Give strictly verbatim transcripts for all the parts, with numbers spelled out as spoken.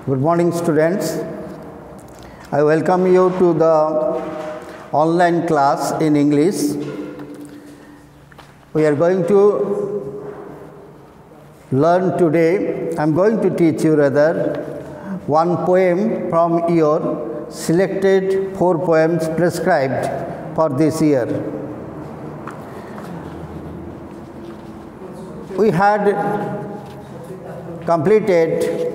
Good morning, students. I welcome you to the online class in English. We are going to learn today, I am going to teach you rather, one poem from your selected four poems prescribed for this year. We had completed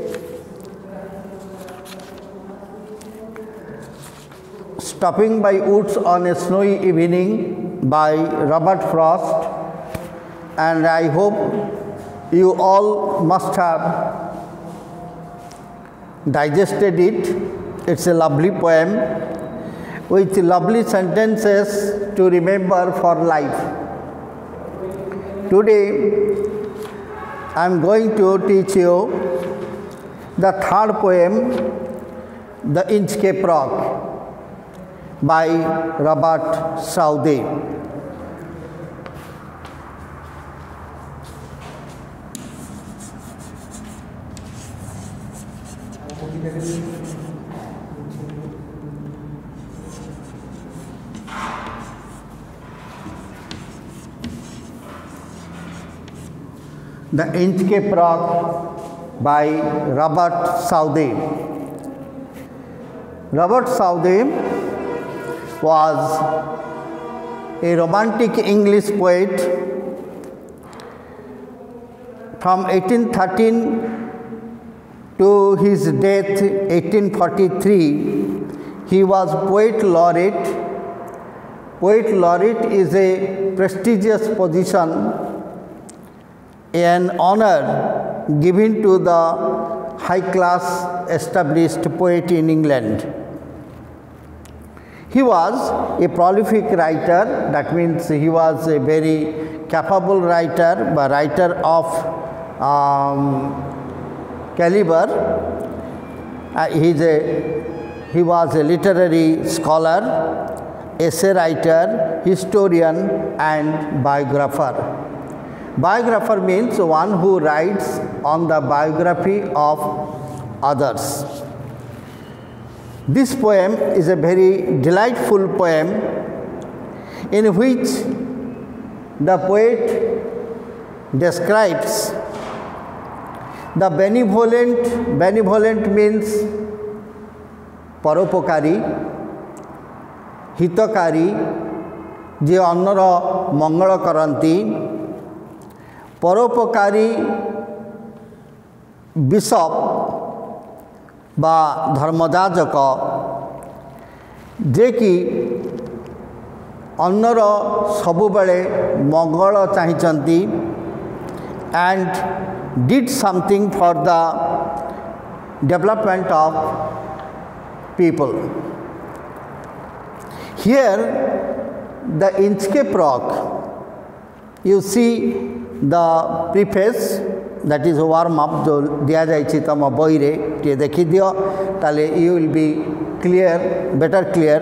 Stopping by Woods on a Snowy Evening by Robert Frost, and I hope you all must have digested it. It's a lovely poem with lovely sentences to remember for life. Today I am going to teach you the third poem, The Inchcape Rock by Robert Southey. The Inchcape Rock by Robert Southey. Robert Southey was a romantic English poet. From eighteen thirteen to his death eighteen forty-three, he was poet laureate. Poet laureate is a prestigious position, an honor given to the high class established poet in England. He was a prolific writer, that means he was a very capable writer, a writer of um, caliber. Uh, he's a, he was a literary scholar, essay writer, historian and biographer. Biographer means one who writes on the biography of others. This poem is a very delightful poem in which the poet describes the benevolent, benevolent means paropokari, hitokari, je annara mangala karanti, paropokari bishop বা ধর্মযাজক যে কি ଅନ୍ୟର ସବୁବେଳେ ମଙ୍ଗଳ ଚାହିଁଛନ୍ତି and did something for the development of people. Here the Inchcape Rock, you see the preface, that is warm up जो दिया जाइए तुम बही रे टे देखी दियो ताले you will be clear, better clear.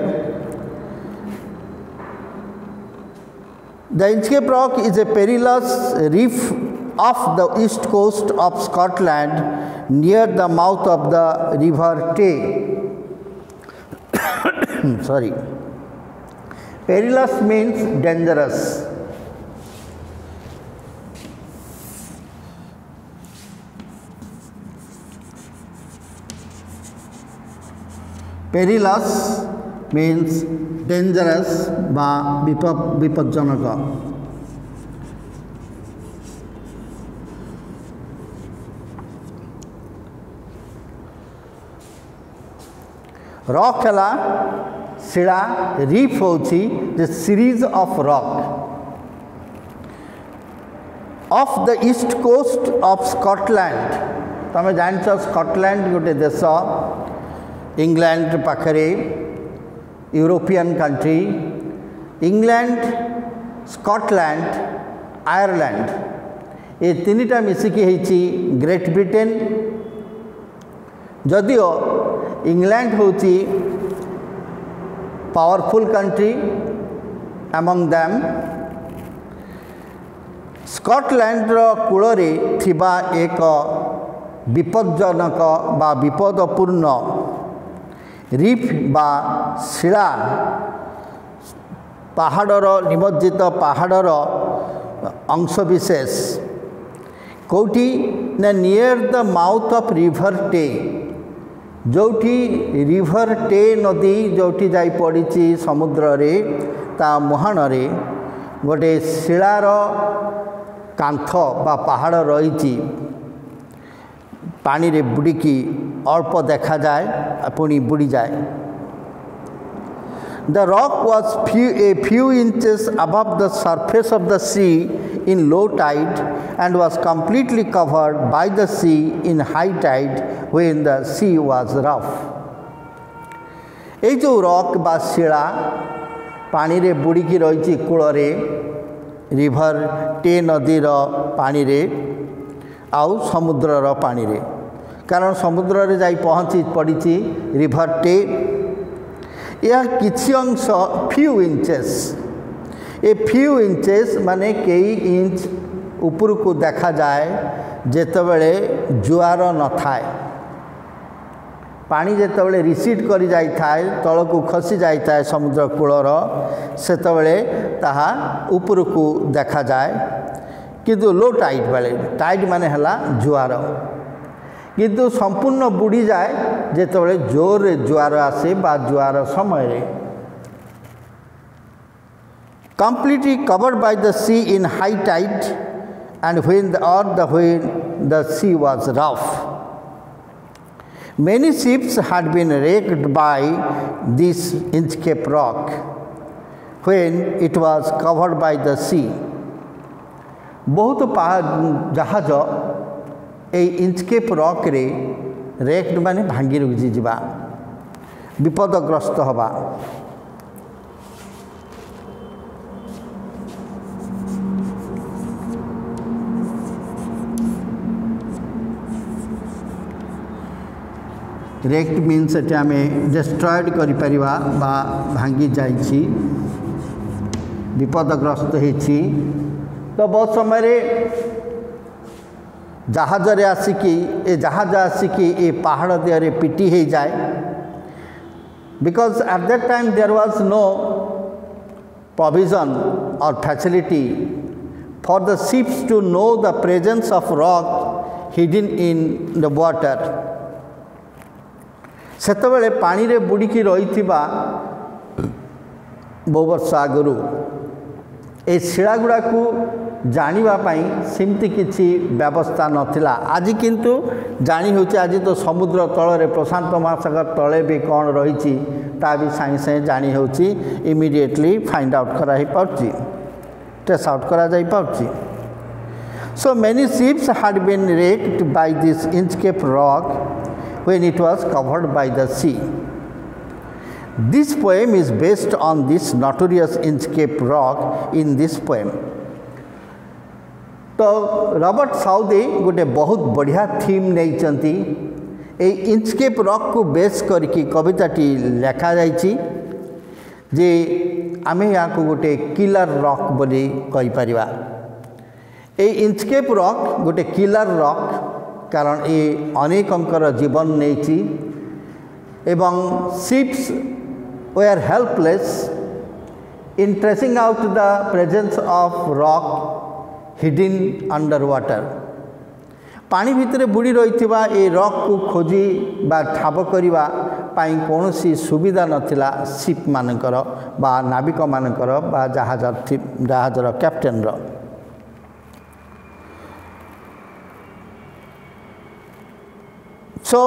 The Inchcape Rock is a perilous reef off the east coast of Scotland near the mouth of the River Tay. Sorry. Perilous means dangerous. Perilous means dangerous বা বিপজ্জনক. Rock ହେଲା ଶିଳା, reef ହେଉଛି the series of rock. Off the east coast of Scotland, ତମେ ଜାଣିଛ Scotland ଗୋଟେ ଦେଶ, England पाखरे, European country, England, Scotland, Ireland, ये तीनटा मिसिकी होची ग्रेट ब्रिटेन. जदियो इंग्लैंड होची powerful country among them, Scotland रो कूल रे थिबा एक विपज्जनक बा विपदपूर्ण रिफ बा शिला पहाड़र निमज्जित पहाड़र अंशविशेष कौटी ना near the mouth of river Tay जोठी रिवर टे नदी जोठी जाई पड़ी समुद्र रे ता मुहाण रे गोटे शिलार कांथ बा पहाड़ रही पानी रे बुड़ीकी अल्प देखा जाए पुणी बुड़ी जाए। The rock was few, a few inches above the surface of the sea in low tide and was completely covered by the sea in high tide when the sea was rough. ये जो rock बा शिला पानी रे बुड़ी की रही cool रे river टे नदी रो पानी रे आउ समुद्र रो पानी रे कारण समुद्र रे जाई पहुँची पड़ी रिवर टे यह किसी अंश few inches a few inches माने कई इंच ऊपर को देखा जाए जेतेबेले जुआर न थाए पानी जेतेबेले रिसीड करी जाई थाए तल को खसी जाई थाए समुद्र कूलर सेतेबेले ताहा ऊपर को देखा जाए किंतु लो टाइड बेले टाइड माने हला जुआर किंतु संपूर्ण बुड़ी जाए जेतेबेले जोर जुआर आसे बा जुआर समय completely covered by the sea in high tide and when the or the when the sea was rough. Many ships had been wrecked by this Inchcape rock when it was covered by the sea. बहुत जहाज ए Inchcape rock रे wrecked माने भांगी रुजी जीवा विपदग्रस्त हवा। Rect means एटे आमे destroyed करि परिबा बा भांगी जाइछि विपदग्रस्त होइछि। तो बहुत समय रे जहाज रे आसिकी ए जहाज आसिकी ए पहाड़ दिहरे पिटी हो जाए because at that time there was no provision और facility for the ships to know the presence of rock hidden in the water. सेतबेले पानी रे बुड़ीकी रही बहु वर्ष आगु ए शिला गुड़ा को जानापी सेमती किसी व्यवस्था नथिला। आज किंतु जानी होची आज तो समुद्र तल रे प्रशांत महासागर तले भी कौन रही ता भी सागे सागे जानी होची इमिडिएटली फाइंड आउट करा ही पाउची ट्रेस आउट करा जाई पाउची। So many ships had been wrecked by this Inchcape rock when it was covered by the sea. This poem is based on this notorious Inchcape rock in this poem. तो Robert Southey गोटे बहुत बढ़िया theme नहीं चंती ए Inchcape rock को base करके कविताटी लेखा जाइछि जे आमे या को गोटे किलर रॉक बोली कहि परिबा। ए इंचकेप रॉक गोटे किलर रॉक कारण ए अनेकंकर जीवन नेछि एवं ships were helpless in tracing out the presence of rock hidden under water. पानी भितर बुड़ी रही ए रॉक को खोजी बा ठाब करवा कौन सुविधा नथिला शिप मानकर बा नाविक मानकर बा जहाज जहाजर कैप्टेन रो। सो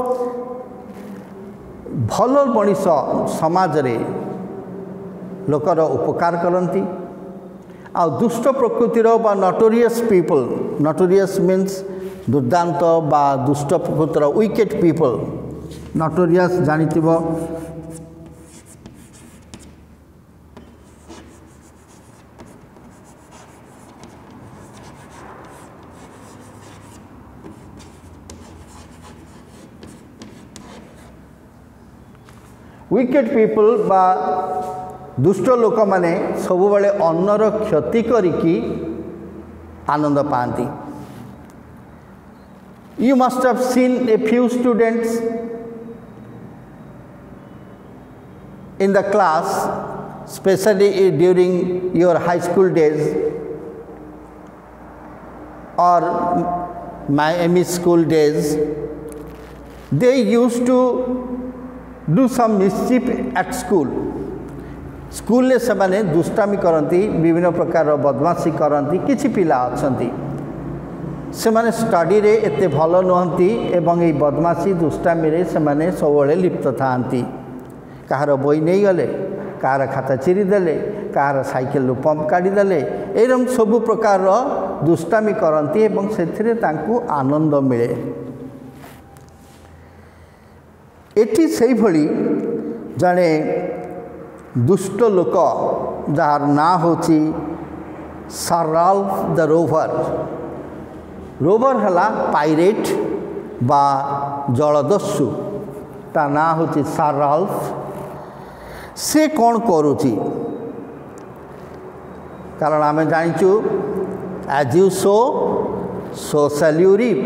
भल मनीष समाज रे लोकर उपकार करती आ दुष्ट प्रकृतिर बा नटोरियस पीपल नटोरियस मीन्स दुर्दांत बा दुष्ट प्रकृतिर विकेट पीपल नटोरियस जानिथिबो विकेट पीपल बा दुष्ट लोक माने सबु बेले अन्नर क्षति करिकी आनंद पाती You must have seen a few students in the class, especially during your high school days or Miami school days. They used to do some mischief at school. School ले से दुष्टामी करती, विभिन्न प्रकार बदमाशी करती. किछि पिला अछंती से माने स्टडी रे एते भल नुहंती एवं ए बदमाशी दुष्टामी रे से माने सबले लिप्त थांती. कहार बई नहीं गले, कहार खाता चिरी देले, कहार साइकेल पंप काढ़ी देले, एरम सब प्रकार दुष्टामी करती एवं सेथिरे तांकु आनंद मिले. एठी सेही भली जने दुष्ट लोक जार ना होची sir Ralph the rover. Rover हला पायरेट बा जलदस्यु, ता ना होची सर राल्फ. से कौन करुची कारण आम जाचु as you sow so shall you reap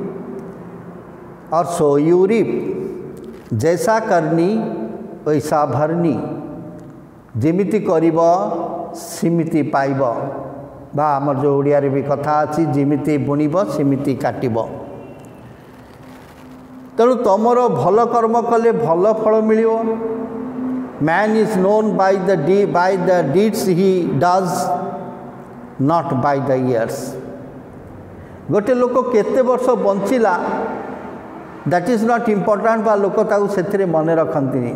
और सो यू रीप. जैसा करनी वैसा भरनी. जेमिति करिब सिमिति पाइब बा आमर जो ओडिया रे भी कथा अछि जेमिति बुनिब सिमिति काटिब. तेणु तुमर भल कर्म कले भल फल मिलियो. Man is known by the de by the deeds he does, not by the years. गोटे लोक केते वर्ष बंचिला that is not important बा लोक ताऊ सेथिरे मने रखंतिनी.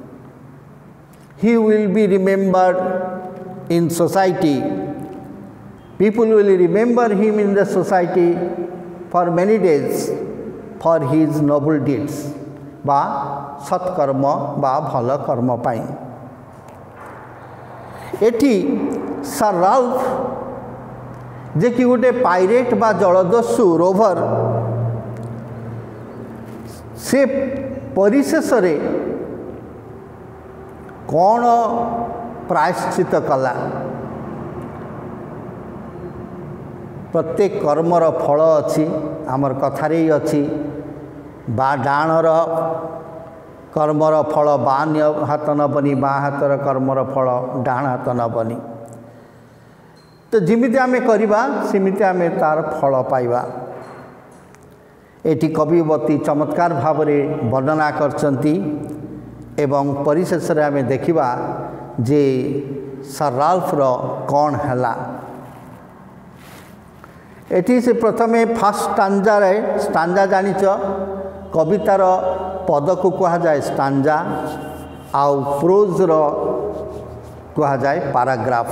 He will be remembered in society. People will remember him in the society for many days for his noble deeds बा सत्कर्म बा भल कर्म पाई. एठी सर राल्फ जे कि गोटे पायरेट बा जलदस्यु रोवर से परिशेष रे कौन प्रायश्चित कला. प्रत्येक कर्मर फल अच्छी आमर कथारे ही अच्छी. बा डाणर कर्मर फल बान हाथ नबनी, बा हाथर कर्मर फल डाण हाथ नबनी. तो जिमिति आमे करिबा सिमिति आमे तार फल पाइबा. एटी कविवती चमत्कार भाव में वर्णना करचंती एवं परिशेष रे आमे देखिबा जे सर राल्फ रो कौन हैला. एटी से प्रथमे फास्ट स्टांजा रे स्टांजा जानिच कवितार पद को कहा जाए स्टांजा आउ प्रोज रो कहा जाए paragraph.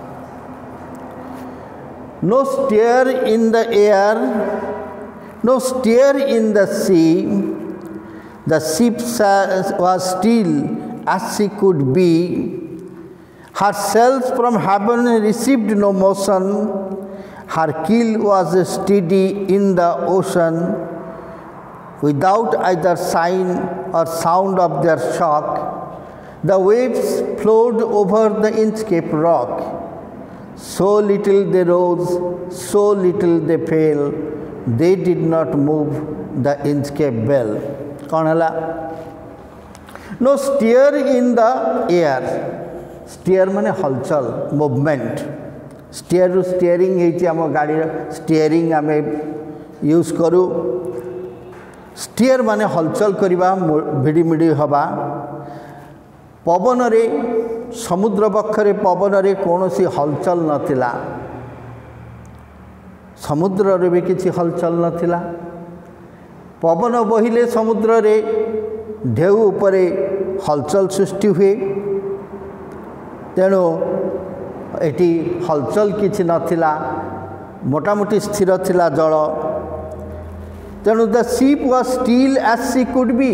No stir in the air, no stir in the sea, the ship was still as she could be. Her sails from heaven received no motion. Her keel was steady in the ocean, without either sign or sound of their shock. The waves flowed over the Inchcape rock. So little they rose, so little they fell. They did not move the Inchcape bell. कौन है? No stir in the air. Stir माने हलचल, movement. Steer रु steering है आम गाड़ी steering आम use करूँ. स्टीयर माने हलचल करवा, भिड़ी मिड़ी हवा. पवन रे समुद्र बक्षरे पवन रे कौन सी हलचल नथिला. समुद्र रे भी किसी हलचल नथिला. पवन बहिले समुद्र रे ढेउ उपरे हलचल सृष्टि हुए. तेणु एटी हलचल किछि नथिला, मोटामोटी स्थिर थिला जल. तेणु the ship was still as she could be.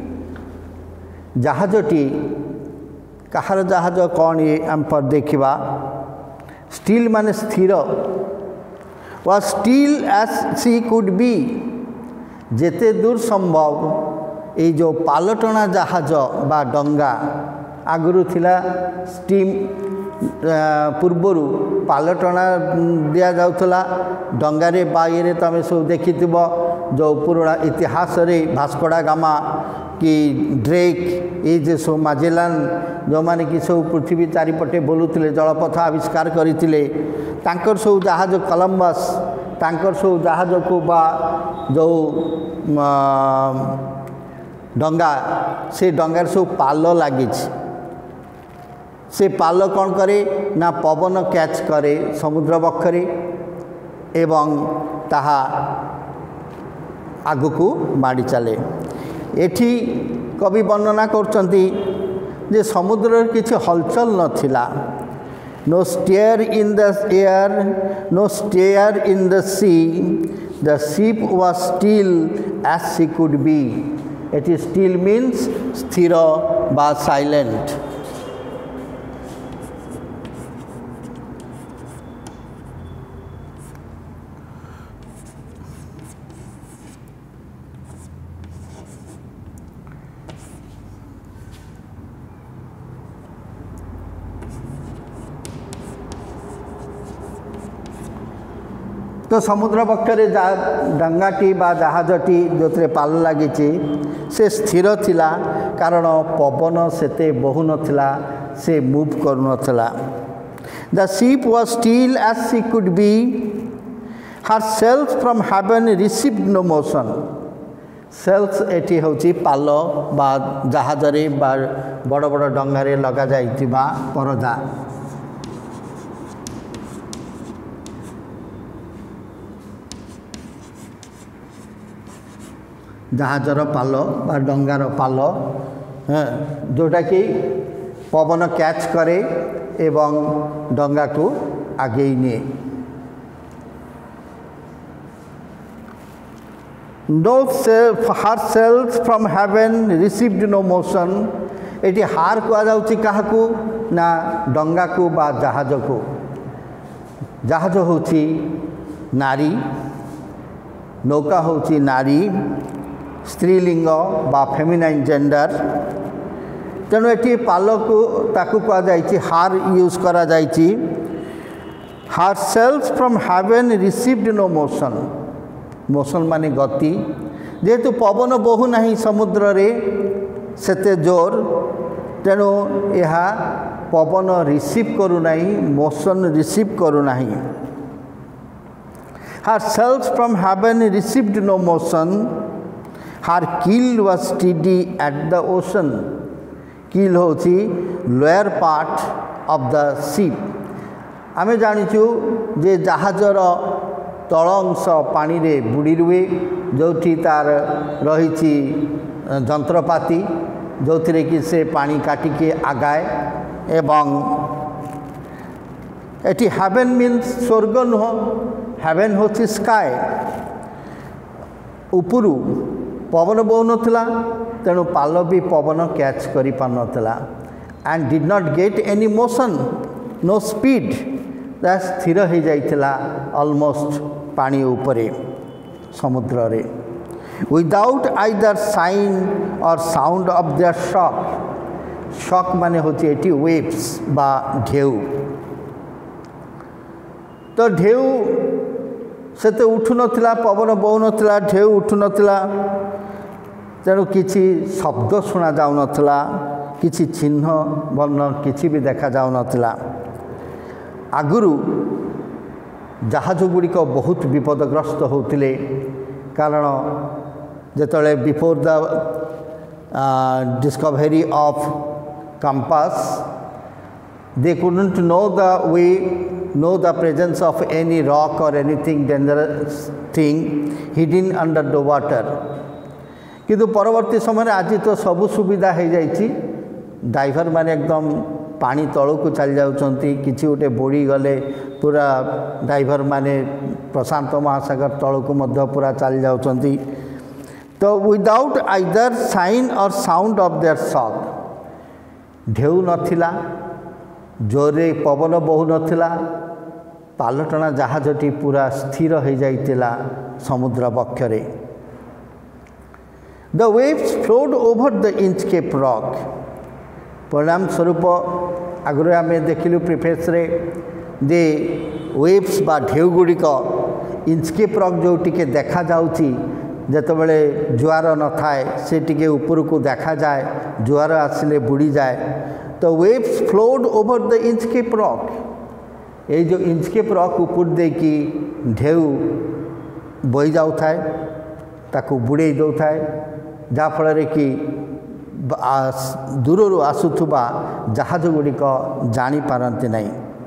जहाजटी कहार जहाज कौन ये आम पर देखा. स्टिल माने स्थिर, was still as she could be. जेते दूर संभव ये जो पालटना जहाज बा डंगा आगुरी थिला स्टीम पूर्वर पालटना दि जाऊला. डंगारे बाईरे तुम सब देखि जो पुराना इतिहास रे भास्को डा गामा कि ड्रेक ये जे सब माजेलान जो माने कि सब पृथ्वी चारिपटे बोलुथिले जलपथ आविष्कार करथिले तांकर सब जहाज कोलंबस तांकर सब जहाज को बा जो डंगा से डंगार सब पाल लगी से पाल कौन करे ना पवन कैच करे समुद्र बक्षरे एवं ताहा आगु माड़ी चले। एठी कवि वर्णना करचंती जे समुद्र किछि हलचल नथिला। No stir in the air no stir in the sea the ship was still as she could be. एटी स्टिल मीन्स स्थिर बा साइलेंट। तो समुद्र पक्षरे डंगाटी बा जहाजटी जो पाल लगी से स्थिर थिला कारण पवन सेते बहु नथिला से मूव करू नथिला। The ship was still as she could be her sails from heaven received no motion. Sails एटी होची पाल बा जहाज रे बा बड़ बड़ डंगारे लगा जाइतिबा परदा। जहाजर पाल बा डंगार पाल जोटा कि पवन कैच करे एवं डंगा को आगे निए। No self her sails from heaven received no motion. एटी हार कह जाउची काहाकू ना डंगा को बा जहाज को। जहाज होची नारी नौका होची नारी स्त्रीलिंग बा फेमिनाइन जेंडर तेणु ये पाल को ताकू कह जाइए हार यूज करा जाइए। Her sails from heaven received no motion. Motion माने गति जेहेतु पवन बहु नहीं समुद्र रे सेते जोर तेणु यह पवन रिसीव करू नहीं मोशन रिसीव करू नहीं। Her sails from heaven received no motion. Her keel was steady at the ocean. Keel होची lower part of the ship. आमे जानिचु जे जहाजर तल अंश पानी रे बुड़ी रुए जोठी तार रही जंत्रपाती जो थिरे कि से पानी काटिके आगाए एवं एटी हेवन मीन्स स्वर्ग नुह। हेवन होची स्काई उपरू पवन बहु नथिला तेणु पाल भी पवन कैच करि पार नथिला and did not get any motion no speed ता स्थिर हो जाइथिला ऑलमोस्ट पानी उपरे समुद्र रे without either sign or sound of their shock. Shock माने होची एटी वेव्स बा ढेउ। तो ढेउ सेते उठु नथिला पवन बहु नथिला ढेउ उठु नथिला तेणु किसी शब्द शुणा जाऊ नथिला किसी चिन्ह वर्ण किसी भी देखा जाऊ नथिला। आगुरु जहाज गुड़िक बहुत विपदग्रस्त होतिले कारण जेतले before the discovery of compass they couldn't know the way know the presence of any rock or anything dangerous thing hidden under the water। किंतु परवर्ती समय आज तो सबु सुविधा हो जाइए। ड्राइवर माने एकदम पानी तलू को चली जाउछंती किछि गोटे बोड़ी गले पूरा ड्राइवर माने प्रशांत महासागर तलू को मध्य पूरा चली जाउछंती। तो without either sign or sound of their shock. ढेउ नथिला जोरे पवन बहु नथिला पालटना जहाजटी पूरा स्थिर हो जाइतिला समुद्र बक्षरे। The waves flowed over the Inchcape rock. परिणाम स्वरूप आगुरी आम देखिलु प्रिफेस रे जे वेव्स बा ढेउ गुड़िक इंचकेप रॉक जो टिके देखा जाउची ଯେତେବେଳେ ଜୁଆର ନଥାଏ ସେ ଟିକେ ଉପରକୁ ଦେଖାଯାଏ, ଜୁଆର ଆସିଲେ ବୁଡ଼ିଯାଏ। The waves flowed over the Inchcape rock. ଏଇ ଯେଉଁ ଇଞ୍ଚକେପ୍ ରକ୍ ଉପର ଦେଇକି ଢେଉ ବହି ଯାଉଥାଏ, ତାକୁ ବୁଡ଼େଇ ଦେଉଥାଏ, ଯାହାଫଳରେ କି ଦୂରରୁ ଆସୁଥିବା ଜାହାଜ ଗୁଡ଼ିକ ଜାଣିପାରନ୍ତି ନାହିଁ।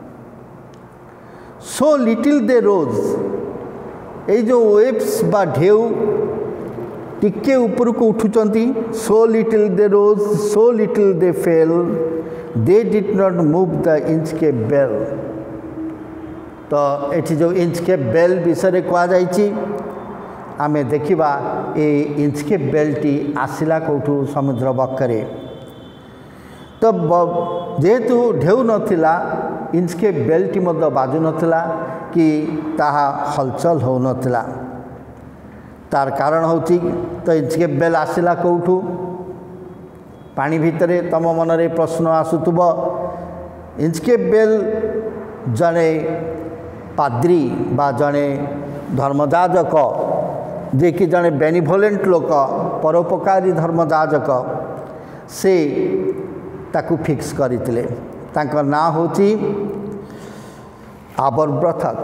So little they rose. ଏଇ ଯେଉଁ ୱେଭ୍ସ ବା ଢେଉ ଟିକେ ଉପରକୁ ଉଠୁଛନ୍ତି, so little they rose so little they fell they did not move the Inchcape bell. ତ ଏଠି ଯେଉଁ ଇଞ୍ଚକେପ୍ ବେଲ୍ ବିଷୟରେ କୁହାଯାଇଛି, आमे देखिबा ए इंचकेप बेलटी आसिला कौठू समुद्र बक्करे। तो जेहेतु ढेउ नथिला इंचकेप बेलटी मध्य बाजू नथिला कि ताहा हलचल हो नथिला। तार कारण होची तो इंचकेप बेल आसिला कौठू पानी भितरे। तम मनरे प्रश्न आसुथुबो इंचकेप बेल जने पाद्री बा जने धर्मजाजक जे कि जड़े बेनिभोलेंट लोक परोपकारी धर्मजाजक से ताकू फिक्स करते। तांकर ना होची Aberbrothok.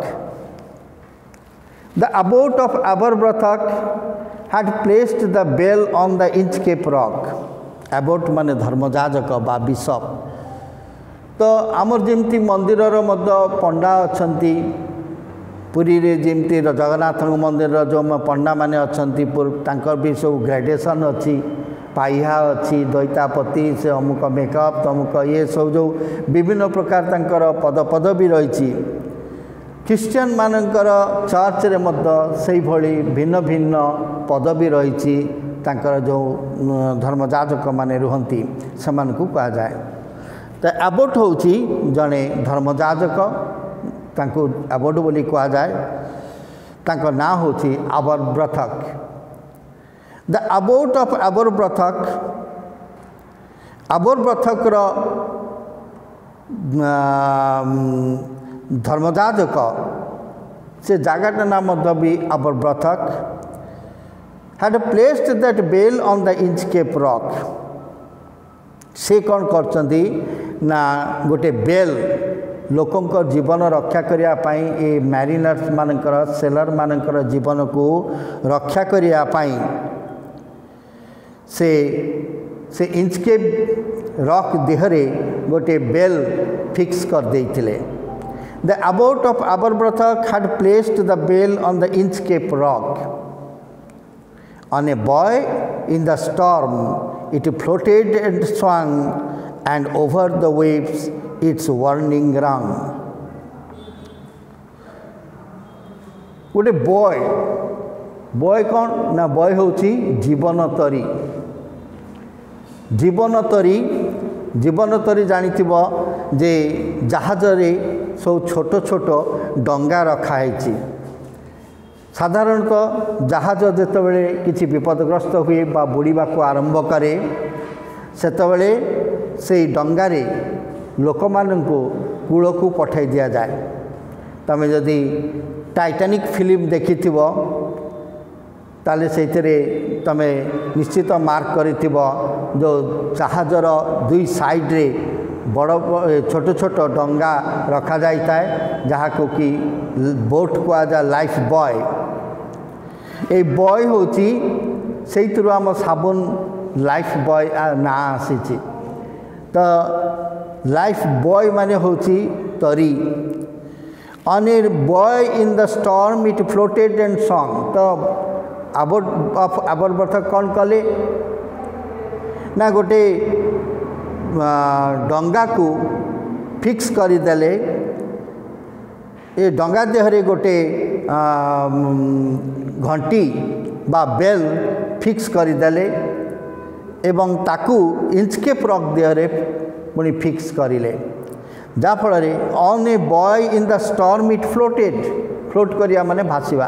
The abbot of Aberbrothok had placed the bell on the Inchcape rock. Abbot माने धर्मजाजक बा बिशप। तो आमर जेमती मंदिरर मध्य पंडा अछंती, पुरी रे जेमती जगन्नाथ मंदिर जो पंडा माने अछंती तांकर भी सब ग्रेडेशन अच्छी, पाइहा अच्छी, द्वैतापति से अमुक मेकअप तमुक ये सब जो विभिन्न प्रकार तांकर पद पदवी रही। ख्रिस्टियन मानकर चर्च रे मध्य से भली भिन्न भिन्न पदवी रही। तांकर जो धर्मजाजक माने रुहंती समान को कहा जाए। तो एबोट होची जने धर्मजाजक, तांको एबोट बोली कहा जाए। तांको ना होची Aberbrothok. The abbot of Aberbrothok. Aberbrothok रो धर्मजाजक से जगह नाम मध्य भी Aberbrothok had placed that bell on the Inchcape rock. से कौन करचंदी ना गोटे बेल लोकंकर जीवन रक्षा करिया पाई, ए मैरिनर्स मानकर सेलर मानकर जीवन को रक्षा करिया पाई से से इंचकेप रॉक देहरे गोटे बेल फिक्स कर देइथिले। The abbot of Aberbrothok had placed the bell on the Inchcape rock. On a buoy in the storm, it floated and swung, and over the waves its warning rung. गोटे buoy buoy कौन ना boy होची जीवन तरी। जीवन तरी जीवन तरी जानिथिबो जे जहाज रे सब छोट छोट डंगा रखा है। साधारणतः जहाज जेतेबेले किछि विपदग्रस्त हुए बा बुड़ीबा को आरंभ करे सेतेबेले से डंगारे लोक माननकु कूल को पठाई दिया जाए। तमे जदि टाइटानिक फिल्म देखिथिबो ताले सेथिरे तमे निश्चित मार्क करिथिबो जो जहाजर दुई साइड रे बड़ छोट छोट डंगा रखा जाए जहाँ को कि बोट को जा लाइफ बॉय। ए बॉय होची से आम साबुन लाइफ बॉय ना आसी। तो लाइफ बॉय माने होची तरी। On a buoy in the storm it floated and swung. तो आबर ऑफ आबरब्रथक कौन कले ना गोटे डंगा को फिक्स करदेले। ए डंगा देहरे गोटे घंटी बा बेल फिक्स करदेले एवं ताकू इंचकेप रॉक देहरे पुणी फिक्स करिले। जाफल on a buoy in the storm it floated. Float करिया माने भासीबा।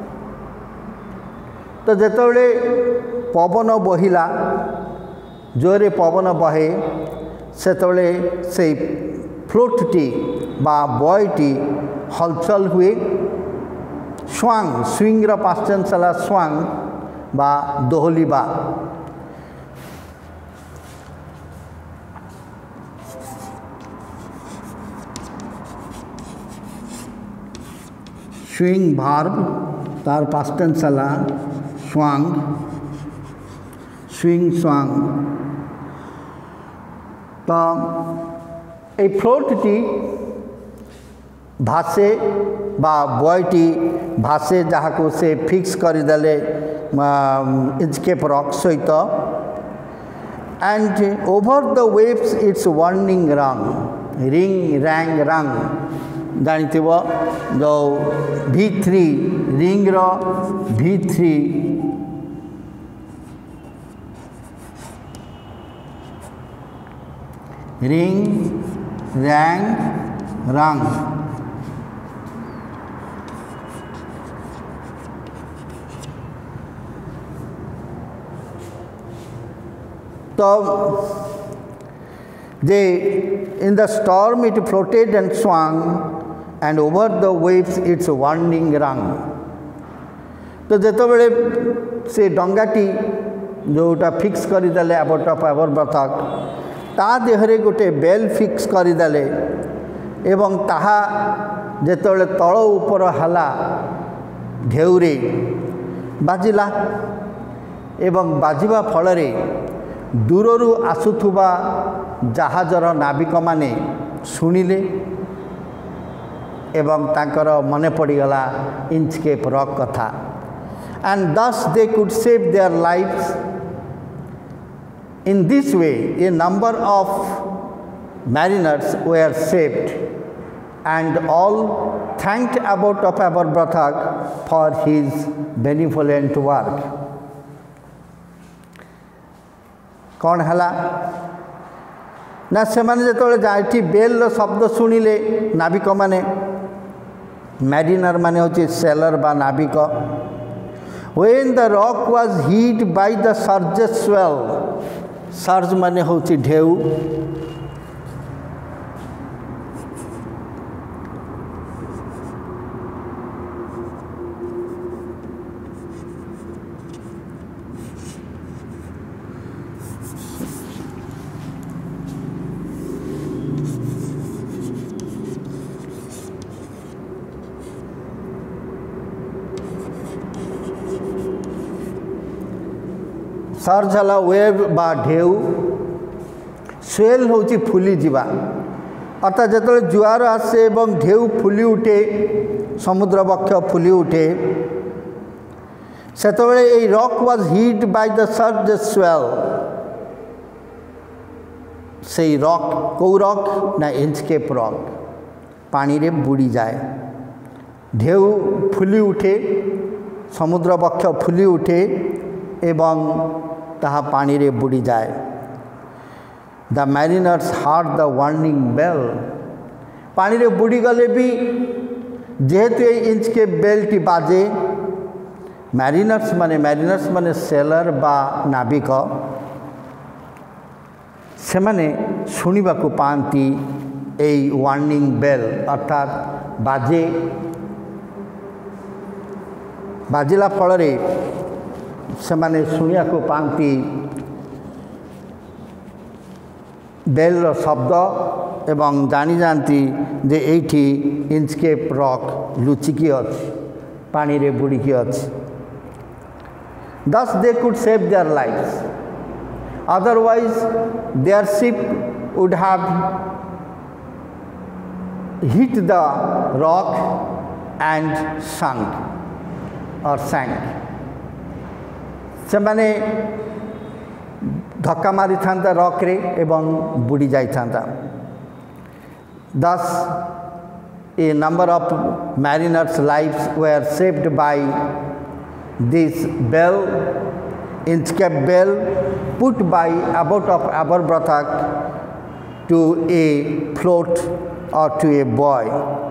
तो जेतेबेले पवन बहिला जोरे पवन बहे सेतबेले से फ्लोटटी बा बॉयटी हलचल हुए। स्वांग स्विंग रा पास्ट टेंस वाला स्वांग बा दोहलिबा। स्विंग भार्ब तार पास्ट टेंस हला स्वांग, स्विंग स्वांग। तो ए फ्लोटटी भाषे बा बयटी भाषे जहाँ को से फिक्स करदेले इंचकेप रॉक सहित and over the waves its warning rung ring rang rung जानते जो भी थ्री रिंग रो भी थ्री रिंग रैंग रंग। तो they in the storm it floated and swung and over the waves its warning rung। तो जेतो बेले से डंगाटी जोटा फिक्स करदेले आबट ऑफ आवर बतक ता देहरे गोटे बेल फिक्स करदेले एवं ताहा जेतो बेले तଳ ऊपर हला ढेउरे बाजिला एवं बाजिबा फलरे दूररू आसुथुबा जहाजर नाविक माने सुनिले एवं तांकर मने पड़ीगला इंचकेप रॉक कथा and thus they could save their lives. In this way a number of mariners were saved and all thanked abbot of Aberbrothok for his benevolent work. कौन हला ना से माने जो जाठी बेल शब्द शुणिले नाविक माने मैरिनर माने होची सेलर बा नाविक। When the rock was hit by the surges swell surge माने होची ढेउ सर्ज हला वेव बा ढेउ स्वेल होची फुली जीवा अर्थात जो जुआर आसे एवं ढेउ फुली उठे समुद्र बक्ष फुली उठे से rock was hit by the surge swell. से रॉक कौ रॉक ना इंचकेप रॉक पानी रे बुड़ी जाए ढेउ फुली उठे समुद्र बक्ष फुली उठे एवं ताहा पानी रे बुड़ी जाए। The mariners heard the warning bell पानी रे बुड़ी गले भी जेहेतु ये इंच के बेल टी बाजे मैरिनर्स माने मैरिनर्स माने सेलर बा नाविक से माने शुणा को पाती ए वार्निंग बेल अर्थात बाजे बाजिला फल से माने शुणा को पाती बेल शब्द एवं जानी जाती जे एठी इंचकेप रॉक लुचिकी अच्छी पानी रे बुड़ीकी अच्छी। Thus they could save their lives, otherwise their ship would have hit the rock and sunk or sank। से माने धक्का मारी था रॉक रे एवं बुड़ी जाई था। Thus a number of mariners' lives were saved by this bell, Inchcape bell, put by Abbot of Aberbrothock to a float or to a buoy।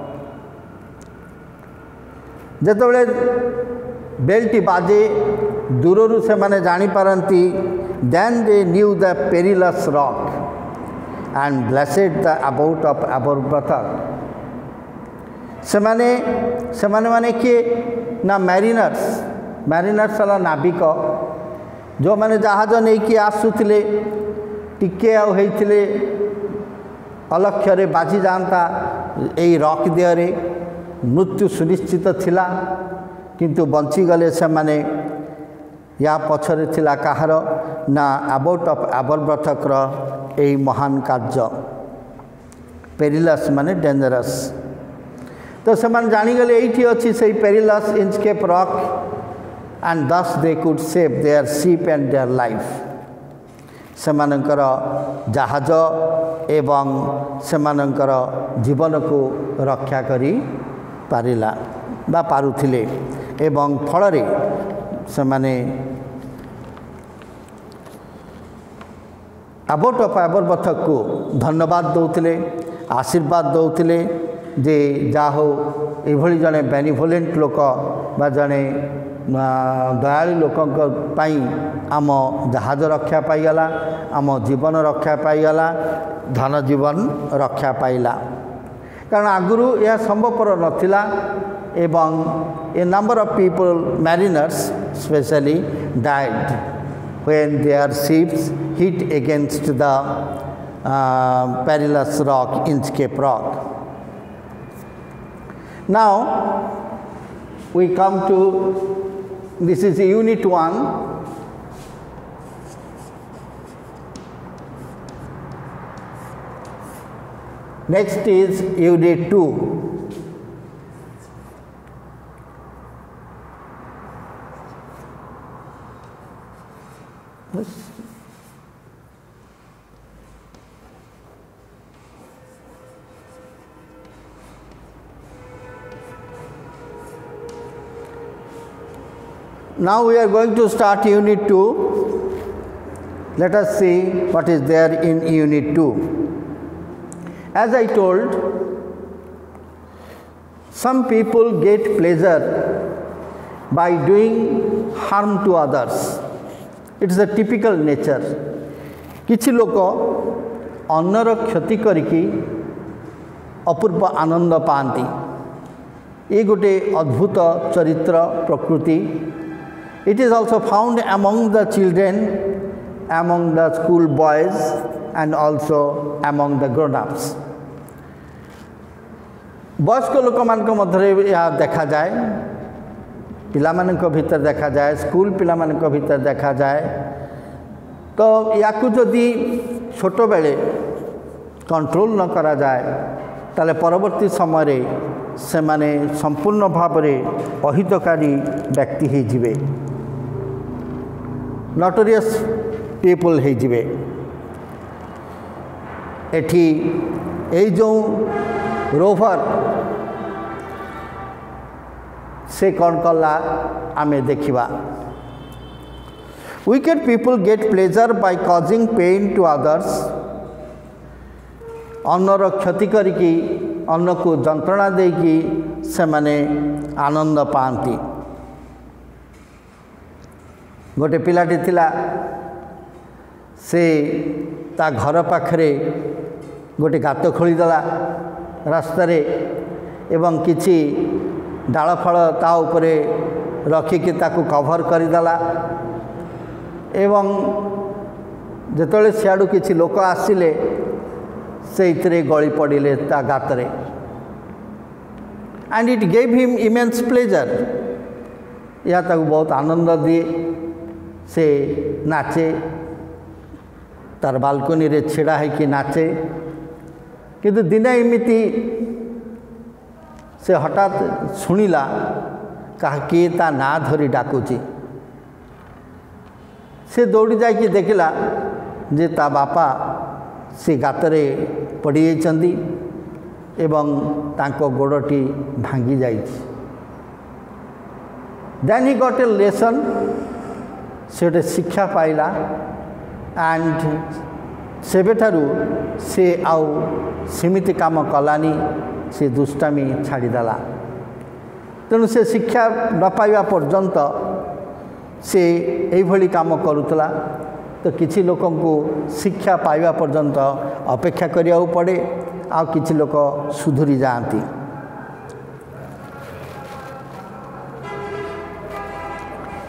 जेतबेले बेलटी बाजे दूररू से माने जानी पारंती then they knew the perilous rock and blessed the Abbot of Aberbrothock। से माने से माने माने कि ना मैरिनर्स मैरिनर्स वाला नाविक जो मैंने जहाज नहीं कि आसुले टिके आते अलक्ष्य बाजी जाता यही रॉक देहरे मृत्यु सुनिश्चित थिला किंतु बंचीगले से माने या पछरे थिला कहार ना अबाउट ऑफ आबरव्रतकर यही महान कार्य पेरिलस माने डेंजरस तो से जानीगले ये अच्छी से perilous inscape Rock and thus they could save their ship and their life से मानकर जहाज एवं से मानकर जीवन को रक्षा करी पारिला बा पारुथिले एवं फल से माने अबाउट ऑफ आबरव्रत को धन्यवाद दौले आशीर्वाद दौले जे जा हो ये जड़े बेनिवोलेंट लोक बा जड़े दयालु लोक आम जहाज रक्षा पाईगला आम जीवन रक्षा पाईगला धन जीवन रक्षा पाइला कारण आगुरु यह संभवपर नथिला एवं a number of people mariners specially died when their ships hit against the perilous rock Inchcape rock. Now we come to this is unit one. Next is unit two. Yes. Now we are going to start unit two. Let us see what is there in unit two. As I told, some people get pleasure by doing harm to others. It is a typical nature. किछि लोक ulnar क्षति करिकी अपूर्व आनंद पाती। ये गोटे अद्भुत चरित्र प्रकृति. It is also found among the children, among the school boys and also among the grown-ups. वयस्क लोक मान मध्य यह देखा जाए, पिला मान भीतर देखा जाए, स्कूल पिला मान भीतर देखा जाए. तो या जदि छोट बेले कंट्रोल न करा जाए ताले परवर्ती समय से माने संपूर्ण भाव में अहितकारी व्यक्ति ही जिवे, नोटोरियस पीपल ही जिवे. एठी ए जो रोवर से कौन कला आमे देखिबा. Wicked people get pleasure by causing pain to others. अन्नर क्षति करिकी अन्न को जंत्रणा देकी से माने आनंद पाती. गोटे पिलाटी थिला से ता घर पाखरे गोटे गात खोलीदेला रास्तार एवं किछि डाल फल ता उपरे रखिकी ताकू कभर करदेला एवं जेतले सियाडू किछि लोक आसिले से इतरे गली पड़े ता गातरे. And it gave him immense pleasure. या ताकू बहुत आनंद दिए. से नाचे तार बालकनी रे छिड़ा है कि नाचे. किंतु दिने एमिति से हठात शुणिला कहा कि ता ना धरी डाकुची. से दौड़ी जाकि देखला जे ता बापा से गातरे पड़ी जाइछंदी एवं तांको गोड़टी भांगी जाइछि. Then he got a lesson. से गोटे शिक्षा पाइला एंड सेबेठारू से आउ सेमिति काम कलानी. से दुष्टामी छाड़ीदेला. तेणु से शिक्षा न पाइबा पर्यंत से यही काम करुला. तो किछि लोकों को शिक्षा पाइबा पर्यंत अपेक्षा करिया पड़े. आ किछि लोक सुधुरी जाती.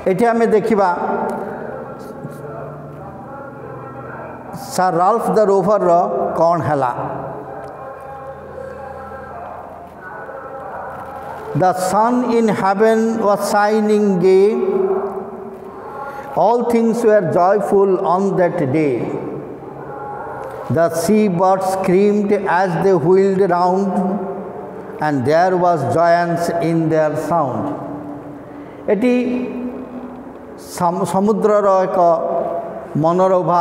एठी आमे देखिबा सर राल्फ द रोवर रो कौन हला The sun in heaven was shining gay. All things were joyful on that day. The seabirds screamed as they wheeled round, and there was joyance in their sound. एटी समुद्रर एक मनोरभा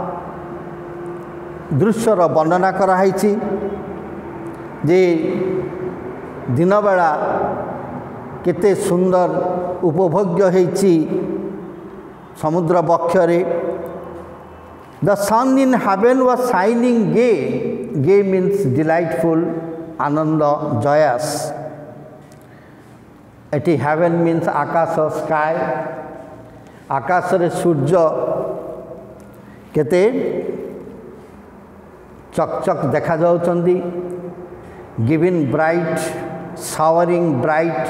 दृश्यर वर्णना कराई जे दिन बेला केते सुंदर उपभोग्य होईची समुद्र बक्षरे the sun in heaven was shining gay gay means delightful आनंद जयस एटी हेवन मीन्स आकाश स्काय आकाश रे सूर्य केते चकचक देखा जाउचंदी giving bright showering bright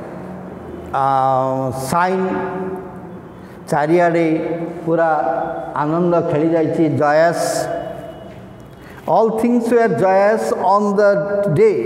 uh, shine चारियाडे पूरा आनंद खेली जाइए joyous all things were joyous on the day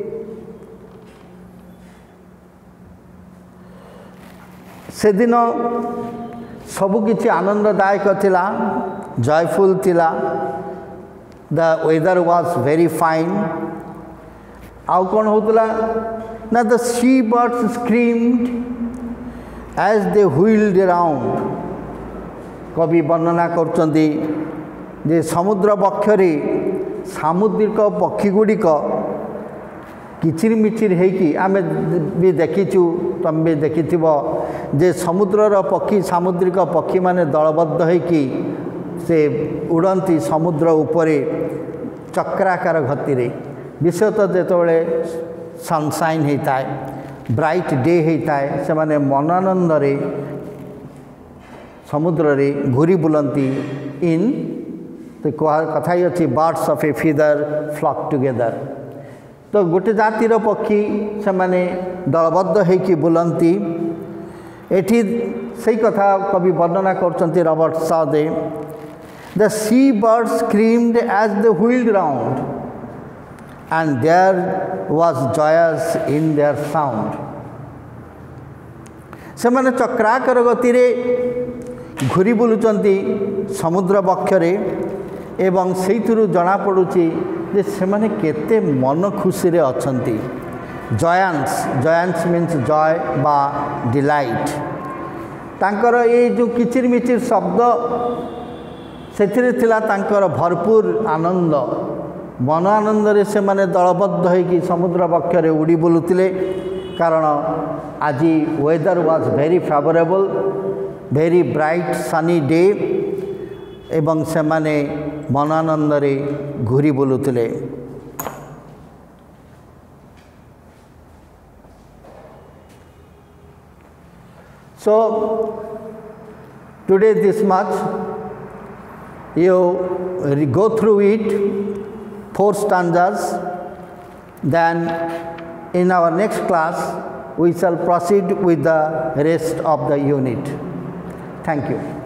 से दिन सबु किछि आनंददायक थिला joyful थिला the weather was very fine आउ कौन होतला ना the sea birds screamed as they wheeled around कवि वर्णना करचंदी जे समुद्र बक्षरे सामुद्रिक पक्षी गुड़िक किचिर मिचिर हेकी आमे भी देखिचु तुम भी देखिथिबो जे समुद्रर पक्षी सामुद्रिक पक्षी माने दलबद्ध हेकी से उड़ंती समुद्र उपरे चक्राकार गति रे विशेषतः जेतबले सनसाइन होता है ब्राइट डे होता है से माने मनानंद रे समुद्र रे घूरी बुलंती इन तो कथा ही अच्छी birds of a feather flock together तो गोटे जातिर पक्षी से माने दलबद्ध होकी बुलंती एठी सही कथा कवि वर्णना करचंती Robert Southey the sea birds screamed as they wheeled round and there was joyous in their sound से माने चक्राकर गति रे घुरी बुलुचंती समुद्र बक्षरे एवं सेइथुरु जना पडुची जे से माने केते मन खुशी रे अछंती जयांस जयांस मीन्स जॉय बा डिलाइट तांकर ए जो किचिर मिचिर शब्द सेथिरे थिला तांकर भरपूर आनंद मन आनंद रे से माने दलबद्ध होगी समुद्र बक्षरे उड़ी बुलुतिले कारण आज weather was very favourable very bright sunny day एवं से माने मन आनंद रे घूरी बुलुतिले so today this much you go through it four stanzas, then in our next class we shall proceed with the rest of the unit. Thank you.